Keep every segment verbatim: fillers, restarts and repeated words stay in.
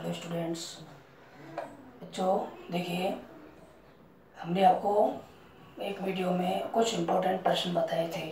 Hello students. बच्चों देखिए, हमने आपको एक वीडियो में कुछ इम्पोर्टेंट प्रश्न बताए थे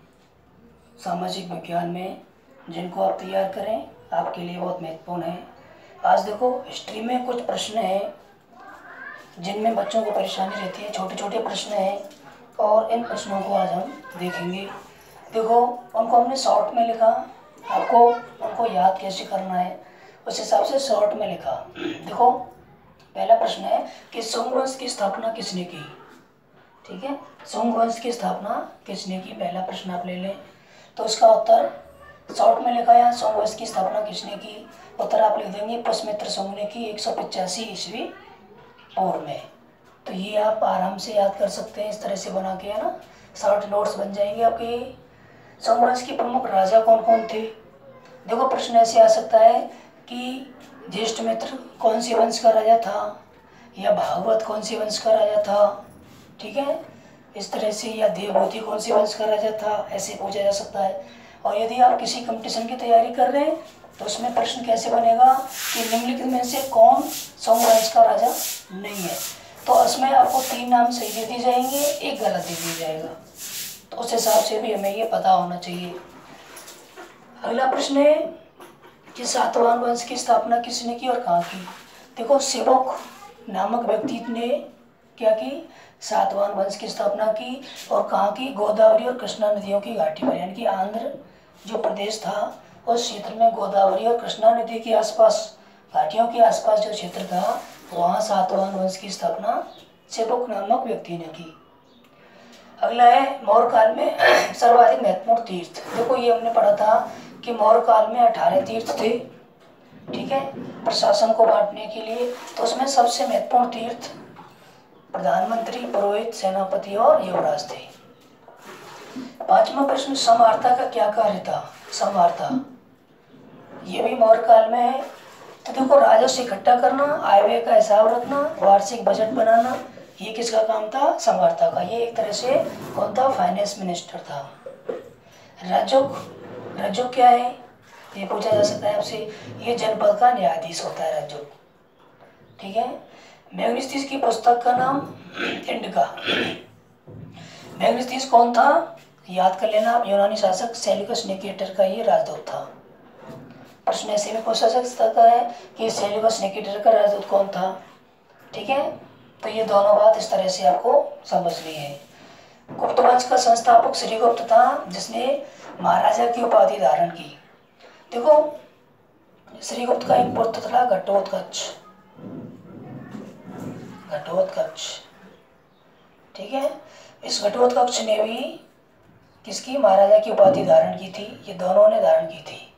सामाजिक विज्ञान में, जिनको आप तैयार करें, आपके लिए बहुत महत्वपूर्ण है। आज देखो, हिस्ट्री में कुछ प्रश्न हैं जिनमें बच्चों को परेशानी रहती है, छोटे छोटे प्रश्न हैं और इन प्रश्नों को आज हम देखेंगे। देखो, उनको हमने शॉर्ट में लिखा, आपको उनको याद कैसे करना है उस हिसाब से शॉर्ट में लिखा। देखो, पहला प्रश्न है कि सुंग वंश की स्थापना किसने की। ठीक है, सुंग वंश की स्थापना किसने की, पहला प्रश्न आप ले लें। तो इसका उत्तर शॉर्ट में लिखा है, सुंग वंश की स्थापना किसने की। उत्तर आप लिख देंगे पुष्यमित्र सुंग ने की एक सौ पचासी ईस्वी पूर्व में। तो ये आप आराम से याद कर सकते हैं, इस तरह से बना के, है ना, शॉर्ट नोट्स बन जाएंगे आपके। सुंग वंश के प्रमुख राजा कौन कौन थे। देखो, प्रश्न ऐसे आ सकता है कि ज्येष्ठमित्र कौन से वंश का राजा था, या भागवत कौन से वंश का राजा था। ठीक है, इस तरह से, या देवभूति कौन से वंश का राजा था, ऐसे पूछा जा सकता है। और यदि आप किसी कंपटीशन की तैयारी कर रहे हैं तो उसमें प्रश्न कैसे बनेगा कि निम्नलिखित में से कौन सुंग वंश का राजा नहीं है। तो इसमें आपको तीन नाम सही दे दिए जाएंगे, एक गलत दे दिया जाएगा। तो उस हिसाब से भी हमें ये पता होना चाहिए। अगला प्रश्न है कि सातवाहन वंश की स्थापना किसने की और कहाँ की। देखो, सेवक नामक व्यक्ति ने क्या की, सातवाहन वंश की स्थापना की। और कहाँ की, गोदावरी और कृष्णा नदियों की घाटी पर, यानी कि आंध्र जो प्रदेश था उस क्षेत्र में गोदावरी और कृष्णा नदी के आसपास, घाटियों के आसपास जो क्षेत्र था, वहाँ सातवाहन वंश की स्थापना सेवक नामक व्यक्ति ने की। अगला है मौर्य काल में सर्वाधिक महत्वपूर्ण तीर्थ। देखो, ये हमने पढ़ा था कि मौर्य काल में अठारह तीर्थ थे। ठीक है, प्रशासन को बांटने के लिए। तो उसमें सबसे महत्वपूर्ण तीर्थ प्रधानमंत्री, पुरोहित, सेनापति और युवराज थे। पांचवा प्रश्न, समवार्ता का क्या कार्य था। समवार्ता ये भी मौर्य काल में है। तो देखो, राजस्व इकट्ठा करना, आय व्यय का हिसाब रखना, वार्षिक बजट बनाना, ये किसका काम था, समवार्ता का। ये एक तरह से कौन था, फाइनेंस मिनिस्टर था। राजोग, राजोग क्या है, ये पूछा जा सकता है आपसे। ये जनपद का न्यायाधीश होता है राजोग। ठीक है, मैग्नेस्टिस की पुस्तक का नाम इंडिका। मैग्नेस्टिस कौन था, याद कर लेना आप, यूनानी शासक सेल्यूकस निकेटर का ये राजदूत था। प्रश्न ऐसे भी पूछा जा सकता है कि सेल्यूकस निकेटर का राजदूत कौन था। ठीक है, तो ये दोनों बात इस तरह से आपको समझनी है। गुप्त वंश का संस्थापक श्रीगुप्त था, जिसने महाराजा की उपाधि धारण की। देखो, श्रीगुप्त का एक पुत्र था घटोत्कच। घटोत्कच, ठीक है, इस घटोत्कच ने भी किसकी, महाराजा की उपाधि धारण की थी। ये दोनों ने धारण की थी,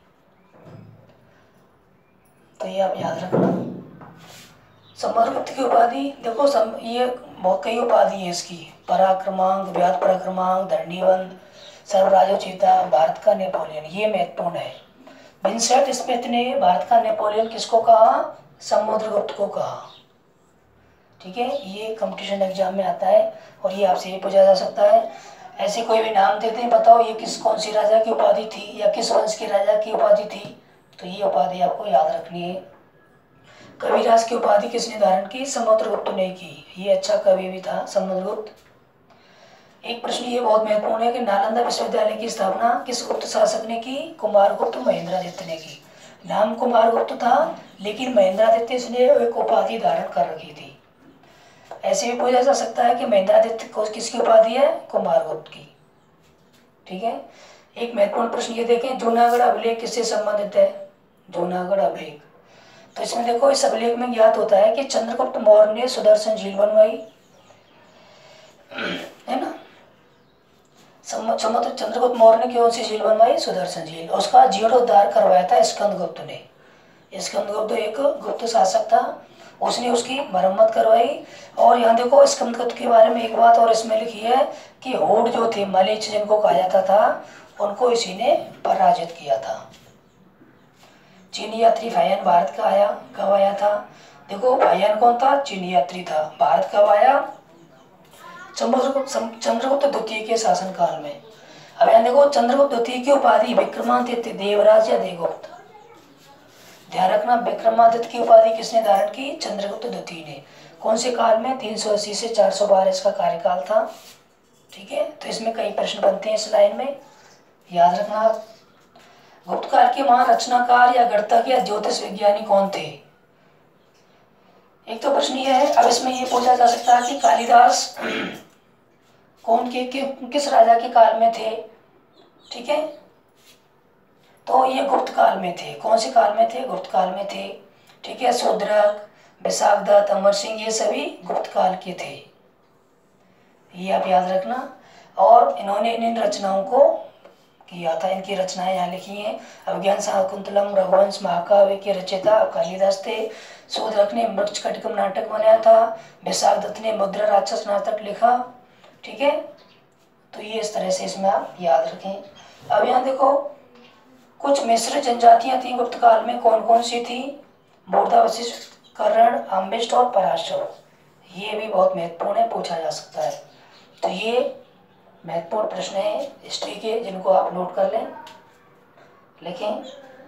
तो ये आप याद रखना। समरगुप्त की उपाधि, देखो सम, ये बहुत कई उपाधि है इसकी। पराक्रमांक, व्याध पराक्रमांक, धरणीवंत, सर्वराजोचिता, भारत का नेपोलियन, ये महत्वपूर्ण है। विंसेंट स्मिथ ने भारत का नेपोलियन किसको कहा, समुद्रगुप्त को कहा। ठीक है, ये कंपटीशन एग्जाम में आता है और ये आपसे ये पूछा जा सकता है। ऐसे कोई भी नाम देते हैं, बताओ ये किस कौन सी राजा की उपाधि थी या किस वंश के राजा की उपाधि थी। तो ये उपाधि आपको याद रखनी है। कविराज की उपाधि किसने धारण की, समुद्रगुप्त ने की। ये अच्छा कवि भी था समुद्रगुप्त। एक प्रश्न ये बहुत महत्वपूर्ण है कि नालंदा विश्वविद्यालय की स्थापना किस गुप्त शासक ने की, कुमारगुप्त महेंद्रादित्य ने की। नाम कुमारगुप्त था, लेकिन महेंद्रादित्य ने एक उपाधि धारण कर रखी थी। ऐसे भी पूछा जा सकता है कि महेंद्रादित्य को किसकी उपाधि है, कुमारगुप्त की। ठीक है, एक महत्वपूर्ण प्रश्न ये देखें, जूनागढ़ अभिलेख किससे संबंधित है। जूनागढ़ अभिलेख, तो इसमें देखो, इस अभिलेख में ज्ञात होता है कि चंद्रगुप्त मौर्य ने सुदर्शन झील बनवाई, है ना। समुद्र चंद्रगुप्त मौर्य ने कौन सी झील बनवाई, सुदर्शन झील। उसका जीर्णोद्धार करवाया था स्कंदगुप्त ने। स्कंदगुप्त एक गुप्त शासक था, उसने उसकी मरम्मत करवाई। और यहाँ देखो, स्कंदगुप्त के बारे में एक बात और इसमें लिखी है कि होड जो थे, मलेच्छ जिनको कहा जाता था, उनको इसी ने पराजित किया था। चीनी यात्री फाहियान भारत का आया, कब आया था। देखो, फाहियान कौन था, चीनी यात्री था। भारत कब आया, चंद्रगुप्त द्वितीय के शासनकाल में। अब यहाँ देखो, चंद्रगुप्त द्वितीय की उपाधि विक्रमादित्य, देवराज या देवगुप्त। ध्यान रखना, विक्रमादित्य की उपाधि किसने धारण की? चंद्रगुप्त द्वितीय ने। कौन से काल में? तीन सौ अस्सी से चार सौ बारह इसका कार्यकाल था। ठीक है, तो इसमें कई प्रश्न बनते हैं इस लाइन में, याद रखना। गुप्त काल के महान रचनाकार या गणितज्ञ या ज्योतिष विज्ञानी कौन थे? एक तो प्रश्न ये है। अब इसमें ये पूछा जा सकता है कि कालिदास कौन के, के किस राजा के काल में थे? ठीक है, तो ये गुप्त काल में थे। कौन से काल में थे? गुप्त काल में थे। ठीक है, शूद्रक, विशाखदत्त, अमर सिंह, ये सभी गुप्त काल के थे, ये आप याद रखना। और इन्होंने इन रचनाओं को किया था, इनकी रचनाएं यहाँ लिखी हैं। अभिज्ञान शाकुंतलम, रघुवंश, महाकाव्य के रचयिता कालिदास थे। शूद्रक ने मृच्छकटिकम नाटक बनाया था। विशाखदत्त ने मुद्रा राक्षस नाटक लिखा। ठीक है, तो ये इस तरह से इसमें आप याद रखें। अब यहाँ देखो, कुछ मिश्र जनजातियां थी गुप्त काल में, कौन कौन सी थी? बोरदा, वशिष्ठ, कर्ण, अम्बिष्ट और पराशर। ये भी बहुत महत्वपूर्ण है, पूछा जा सकता है। तो ये महत्वपूर्ण प्रश्न है हिस्ट्री के, जिनको आप नोट कर लें, लिखें।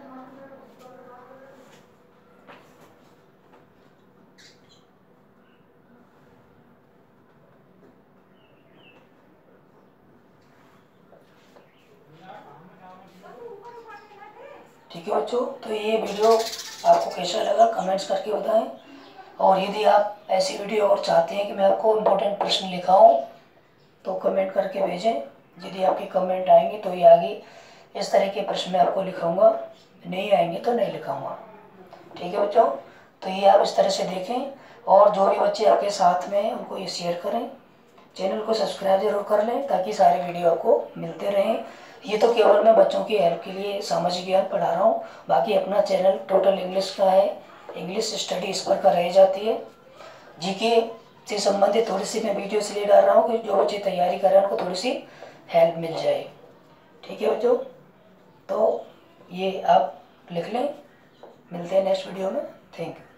ठीक है बच्चों, तो ये वीडियो आपको कैसा लगा कमेंट्स करके बताएं। और यदि आप ऐसी वीडियो और चाहते हैं कि मैं आपको इम्पोर्टेंट प्रश्न लिखाऊं तो कमेंट करके भेजें। यदि आपके कमेंट आएंगे तो ये आगे इस तरह के प्रश्न मैं आपको लिखाऊंगा, नहीं आएंगे तो नहीं लिखाऊंगा। ठीक है बच्चों, तो ये आप इस तरह से देखें। और जो भी बच्चे आपके साथ में हैं उनको ये शेयर करें। चैनल को सब्सक्राइब जरूर कर लें ताकि सारे वीडियो आपको मिलते रहें। ये तो केवल मैं बच्चों की हेल्प के लिए सामाजिक ज्ञान पढ़ा रहा हूँ, बाकी अपना चैनल टोटल इंग्लिश का है, इंग्लिश स्टडी इस पर कर रह जाती है। जीके से संबंधित थोड़ी सी मैं वीडियो इसलिए डाल रहा हूँ कि जो बच्चे तैयारी कर रहे हैं उनको थोड़ी सी हेल्प मिल जाए। ठीक है बच्चों, तो ये आप लिख लें। मिलते हैं नेक्स्ट वीडियो में। Thank you.